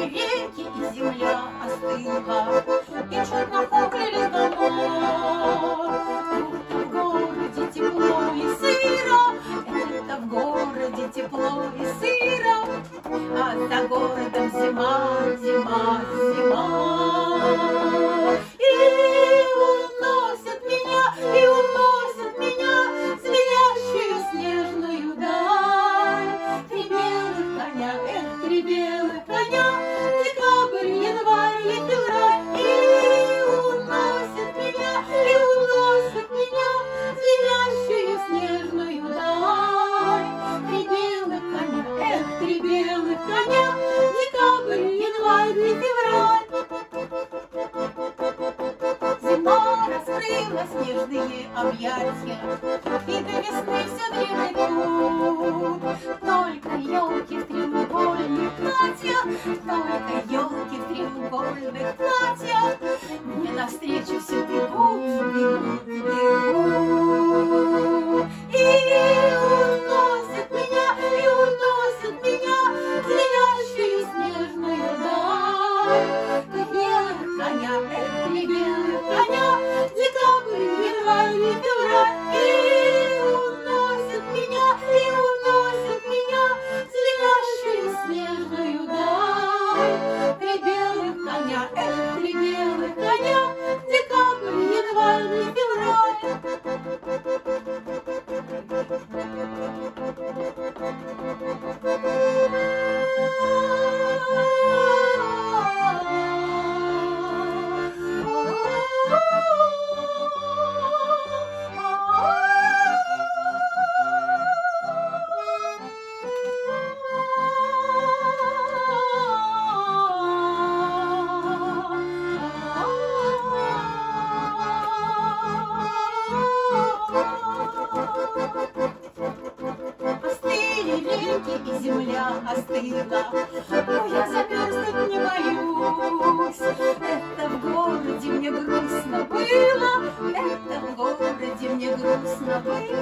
Остыли реки, и земля остыла, и чуть нахохлились дома. Это в городе тепло и сыро, это в городе тепло и сыро, а за городом зима, зима, зима. И уносят меня звенящую снежную даль. Три белых коня, эх, три белых коня, декабрь, январь и февраль. И уносят меня звенящую снежную даль. Три белых коня, эх, три белых коня, декабрь, январь и февраль. Зима раскрыла снежные объятия, и до весны все дремлет. Только елки в треугольных платьях, только елки в треугольных платьях мне навстречу все бегут, бегут, бегут. И уносят меня звенящую снежную даль. Три белых коня, эх, три белых коня, декабрь, январь и февраль. И уносят меня звенящую снежную даль. Три белых коня, эх, три белых коня, декабрь, январь и февраль. Остыли реки, и земля остыла, но я замерзнуть не боюсь. Это в городе мне грустно было, это в городе мне грустно было.